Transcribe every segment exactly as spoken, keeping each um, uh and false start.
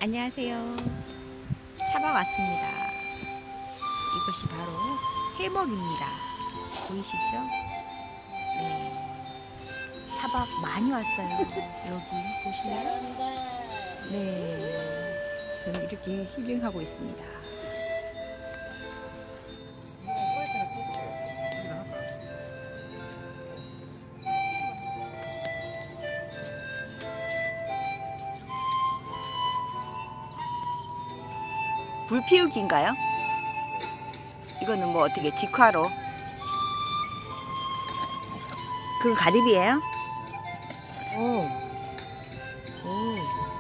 안녕하세요. 차박 왔습니다. 이것이 바로 해먹입니다. 보이시죠? 네. 차박 많이 왔어요. 여기 보실래요? 네. 저는 이렇게 힐링하고 있습니다. 불 피우기인가요? 이거는 뭐 어떻게 직화로? 그건 가리비예요? 오. 오.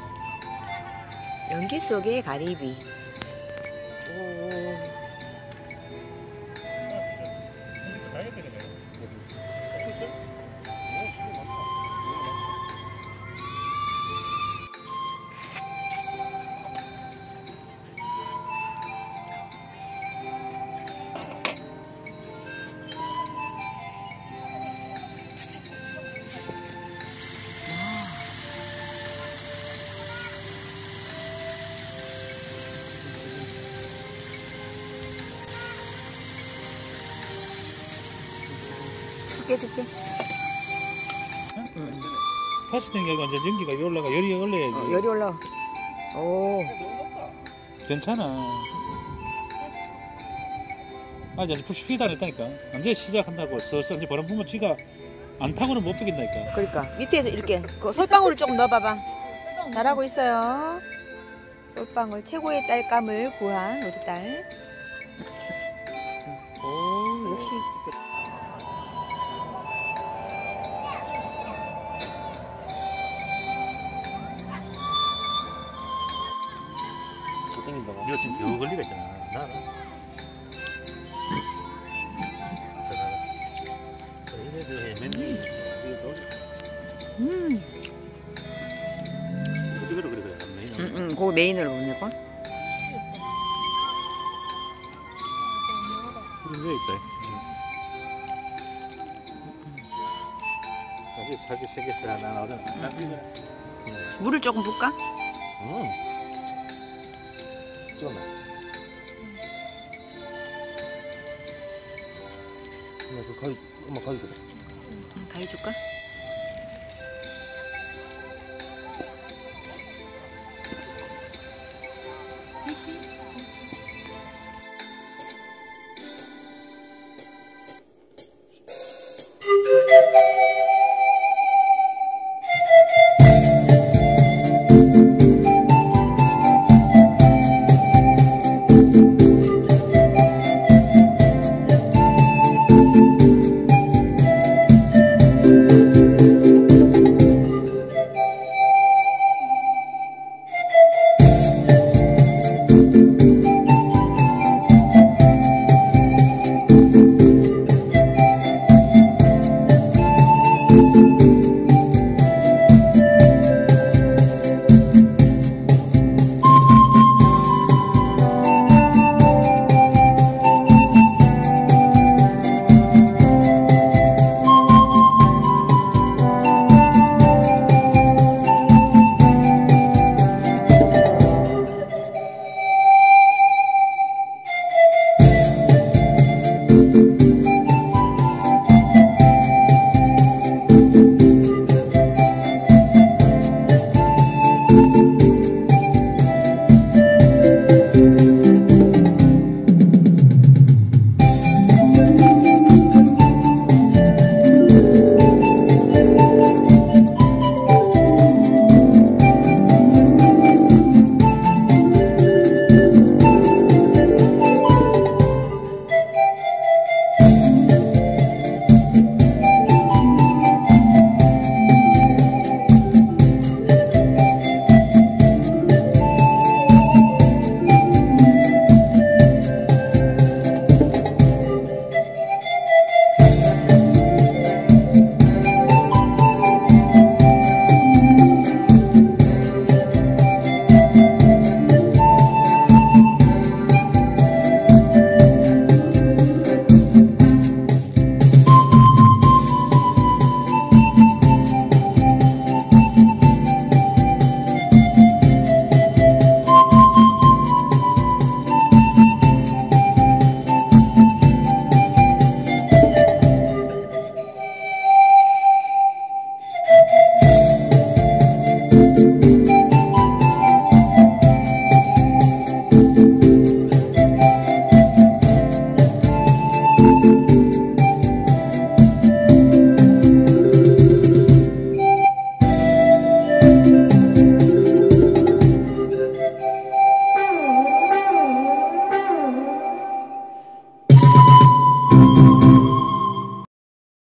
연기 속의 가리비. 오. 줄게 줄게. 응? 응. 파스팅이 이제 전기가 올라가 열이 올라야지. 어, 열이 올라. 오. 괜찮아. 아직 아직 불 시키다 했다니까. 언제 시작한다고 슬슬 이제 바람 불면 쥐가 안 타고는 못 비긴다니까. 그러니까 밑에서 이렇게 그 솔방울을 조금 넣어봐봐. 잘하고 있어요. 솔방울 최고의 딸감을 구한 우리 딸. 오 역시. 이거 지금 더 걸리가 있잖아. 나, 나. 음. 이거로 그래 그래. 응, 응, 그거 메인으로 먹는 거? 불은 왜 있다? 여기 사기 세 개씩 하나 나오잖아. 물을 조금 붓까? 응. 찍었나? 엄마 그 가위, 엄마 가위 그래. 응, 가위 줄까?